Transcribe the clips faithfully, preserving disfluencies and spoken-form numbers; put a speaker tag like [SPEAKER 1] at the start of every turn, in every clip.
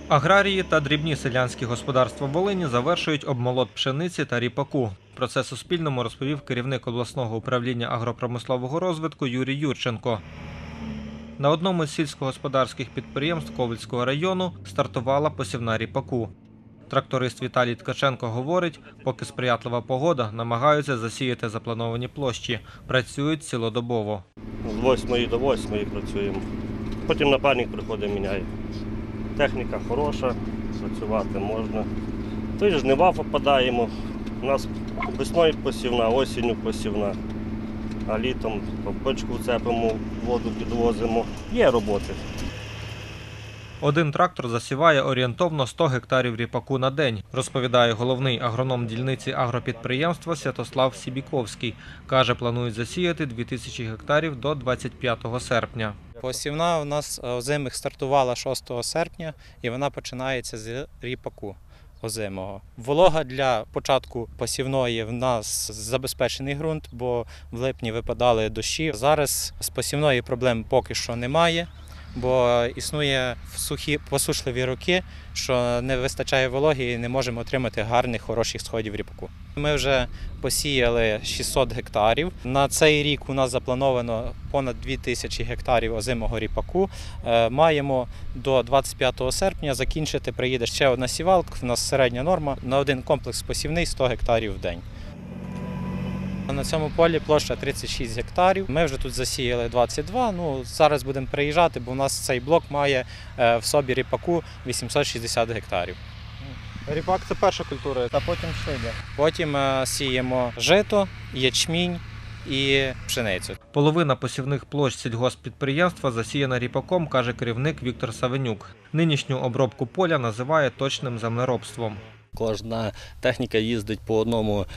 [SPEAKER 1] Аграрії та дрібні селянські господарства Волині завершують обмолот пшениці та ріпаку. Про це Суспільному розповів керівник обласного управління агропромислового розвитку Юрій Юрченко. На одному з сільськогосподарських підприємств Ковельського району стартувала посівна ріпаку. Тракторист Віталій Ткаченко говорить, поки сприятлива погода, намагаються засіяти заплановані площі. Працюють цілодобово.
[SPEAKER 2] З восьмої до восьмої працюємо. Потім напарник приходить, міняє. Техніка хороша, працювати можна. Тож жнива попадаємо. У нас весною посівна, осінню посівна, а літом по бочку цепимо, воду підвозимо. Є роботи.
[SPEAKER 1] Один трактор засіває орієнтовно сто гектарів ріпаку на день, розповідає головний агроном дільниці агропідприємства Святослав Сібіковський. Каже, планують засіяти дві тисячі гектарів до двадцять п'ятого серпня.
[SPEAKER 3] Посівна у нас озимих стартувала шостого серпня і вона починається з ріпаку озимого. Волога для початку посівної в нас забезпечений ґрунт, бо в липні випадали дощі. Зараз з посівної проблем поки що немає, бо існує в сухі посушливі роки, що не вистачає вологи і не можемо отримати гарних, хороших сходів ріпаку. Ми вже посіяли шістсот гектарів. На цей рік у нас заплановано понад дві тисячі гектарів озимого ріпаку. Маємо до двадцять п'ятого серпня закінчити, приїде ще одна сівалка, у нас середня норма, на один комплекс посівний сто гектарів в день. На цьому полі площа тридцять шість гектарів. Ми вже тут засіяли двадцять два, ну, зараз будемо приїжджати, бо у нас цей блок має в собі ріпаку вісімсот шістдесят гектарів.
[SPEAKER 1] Ріпак – це перша культура, а потім що йде?
[SPEAKER 3] Потім сіємо жито, ячмінь і пшеницю.
[SPEAKER 1] Половина посівних площ сільгосппідприємства засіяна ріпаком, каже керівник Віктор Савенюк. Нинішню обробку поля називає точним землеробством.
[SPEAKER 4] Кожна техніка їздить по одному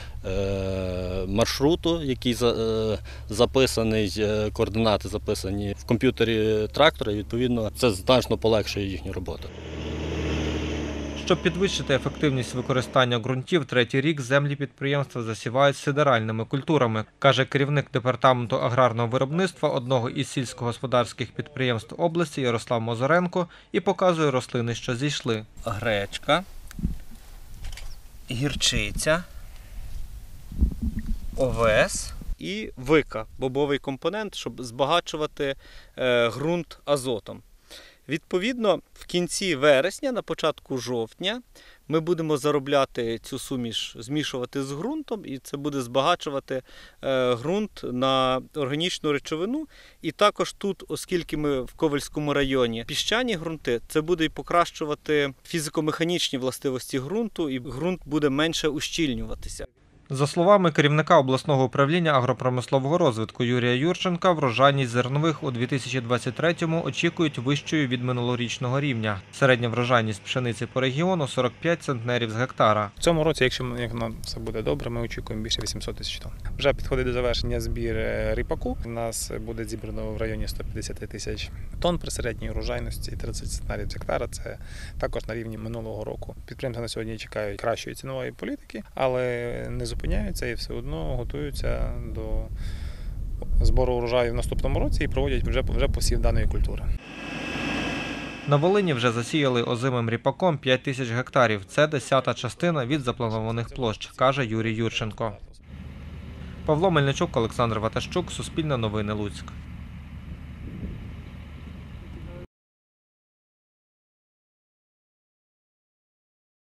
[SPEAKER 4] маршруту, який записаний, координати записані в комп'ютері трактора, і відповідно це значно полегшує їхню роботу.
[SPEAKER 1] Щоб підвищити ефективність використання ґрунтів, третій рік землі підприємства засівають сидеральними культурами, каже керівник департаменту аграрного виробництва одного із сільськогосподарських підприємств області Ярослав Мозоренко і показує рослини, що зійшли.
[SPEAKER 5] Гречка, гірчиця, овес і вика – бобовий компонент, щоб збагачувати ґрунт азотом. Відповідно, в кінці вересня, на початку жовтня, ми будемо заробляти цю суміш, змішувати з ґрунтом, і це буде збагачувати ґрунт на органічну речовину. І також тут, оскільки ми в Ковельському районі піщані ґрунти, це буде і покращувати фізико-механічні властивості ґрунту, і ґрунт буде менше ущільнюватися.
[SPEAKER 1] За словами керівника обласного управління агропромислового розвитку Юрія Юрченка, врожайність зернових у дві тисячі двадцять третьому очікують вищою від минулорічного рівня. Середня врожайність пшениці по регіону – сорок п'ять центнерів з гектара.
[SPEAKER 6] В цьому році, якщо нам все буде добре, ми очікуємо більше вісімсот тисяч тонн. Вже підходить до завершення збір ріпаку. У нас буде зібрано в районі ста п'ятдесят тисяч тонн при середній врожайності тридцять центнерів з гектара. Це також на рівні минулого року. Підприємства на сьогодні чекають кращої цінової політики, але не зупиняються і все одно готуються до збору урожаю в наступному році і проводять вже, вже посів даної культури.
[SPEAKER 1] На Волині вже засіяли озимим ріпаком п'ять тисяч гектарів. Це десята частина від запланованих площ, каже Юрій Юрченко. Павло Мельничук, Олександр Ватащук, Суспільне новини, Луцьк.